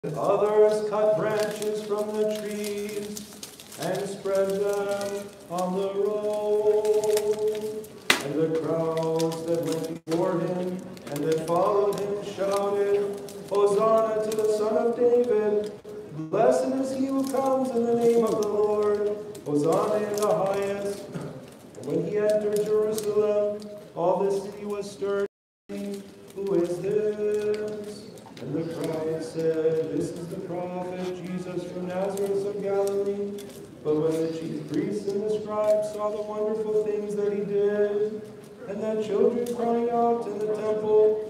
Others cut branches from the trees and spread them on the road. And the crowds that went before him and that followed him shouted, Hosanna to the Son of David! Blessed is he who comes in the name of the Lord! Hosanna in the highest! And when he entered Jerusalem, all the city was stirred. Who is this? And the crowd said, This is the prophet Jesus from Nazareth of Galilee. But when the chief priests and the scribes saw the wonderful things that he did, and the children crying out in the temple,